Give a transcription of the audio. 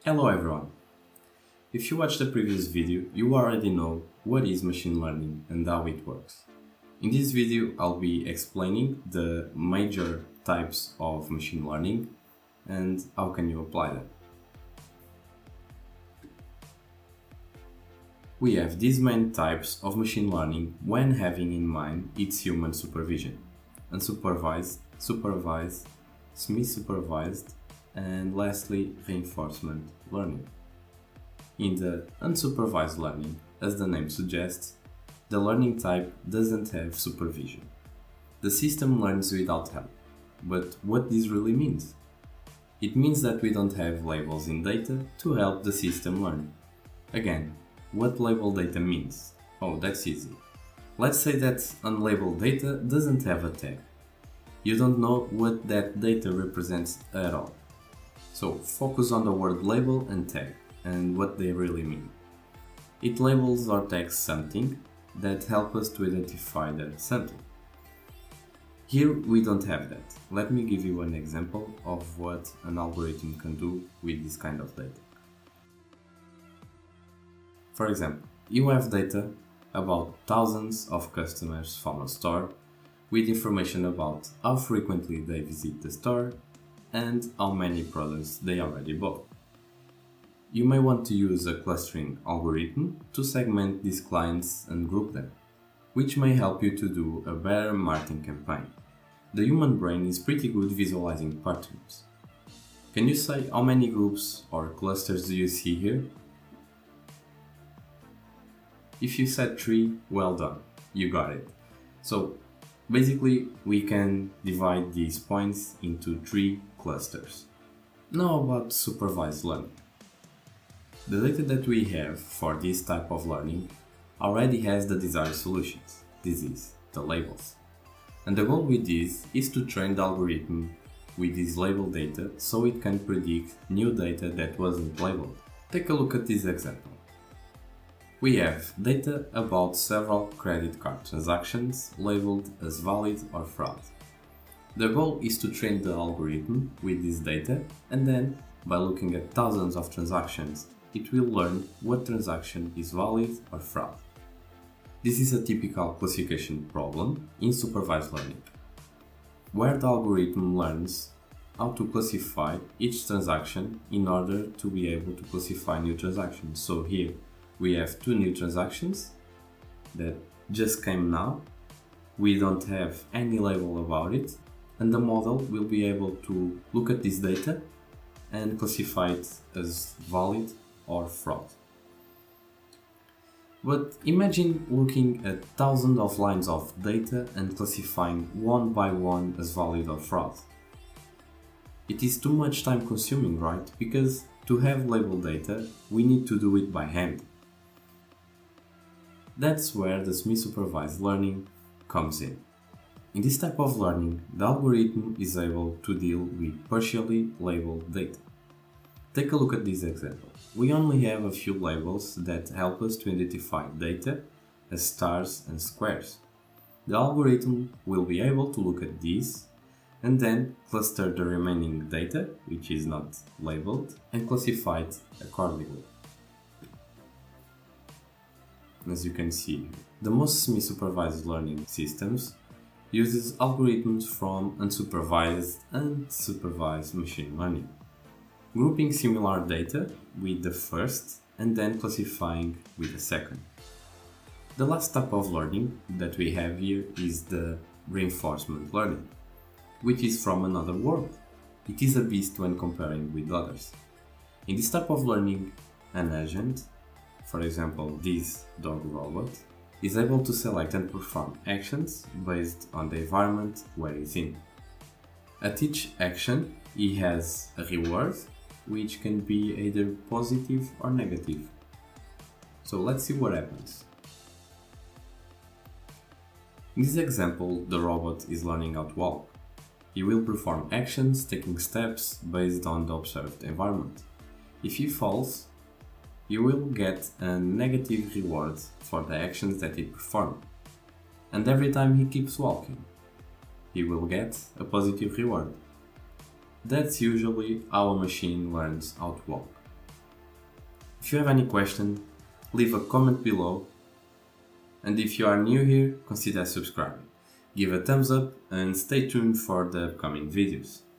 Hello everyone! If you watched the previous video, you already know what is machine learning and how it works. In this video, I'll be explaining the major types of machine learning and how can you apply them. We have these main types of machine learning when having in mind its human supervision: unsupervised, supervised, semi-supervised, and lastly, reinforcement learning. In the unsupervised learning, as the name suggests, the learning type doesn't have supervision. The system learns without help. But what this really means? It means that we don't have labels in data to help the system learn. Again, what labeled data means? Oh, that's easy. Let's say that unlabeled data doesn't have a tag. You don't know what that data represents at all. So focus on the word label and tag and what they really mean. It labels or tags something that help us to identify that something. Here we don't have that. Let me give you an example of what an algorithm can do with this kind of data. For example, you have data about thousands of customers from a store with information about how frequently they visit the store and how many products they already bought. You may want to use a clustering algorithm to segment these clients and group them, which may help you to do a better marketing campaign. The human brain is pretty good visualizing patterns. Can you say how many groups or clusters do you see here? If you said 3, well done, you got it. So basically, we can divide these points into 3 clusters. Now about supervised learning. The data that we have for this type of learning already has the desired solutions. This is the labels. And the goal with this is to train the algorithm with this labeled data so it can predict new data that wasn't labeled. Take a look at this example. We have data about several credit card transactions labeled as valid or fraud. The goal is to train the algorithm with this data, and then, by looking at thousands of transactions, it will learn what transaction is valid or fraud. This is a typical classification problem in supervised learning, where the algorithm learns how to classify each transaction in order to be able to classify new transactions. So here, we have 2 new transactions that just came now. We don't have any label about it, and the model will be able to look at this data and classify it as valid or fraud. But imagine looking at thousands of lines of data and classifying one by one as valid or fraud. It is too much time consuming, right? Because to have labeled data, we need to do it by hand. That's where the semi-supervised learning comes in. In this type of learning, the algorithm is able to deal with partially labeled data. Take a look at this example. We only have a few labels that help us to identify data as stars and squares. The algorithm will be able to look at these and then cluster the remaining data, which is not labeled, and classify it accordingly. As you can see, the most semi-supervised learning systems uses algorithms from unsupervised and supervised machine learning, grouping similar data with the first and then classifying with the second. The last type of learning that we have here is the reinforcement learning, which is from another world. It is a beast when comparing with others. In this type of learning, an agent, for example this dog robot, is able to select and perform actions based on the environment where he's in. At each action, he has a reward, which can be either positive or negative. So let's see what happens. In this example, the robot is learning how to walk. He will perform actions taking steps based on the observed environment. If he falls, you will get a negative reward for the actions that he performed. And every time he keeps walking, he will get a positive reward. That's usually how a machine learns how to walk. If you have any question, leave a comment below, and if you are new here, consider subscribing. Give a thumbs up and stay tuned for the upcoming videos.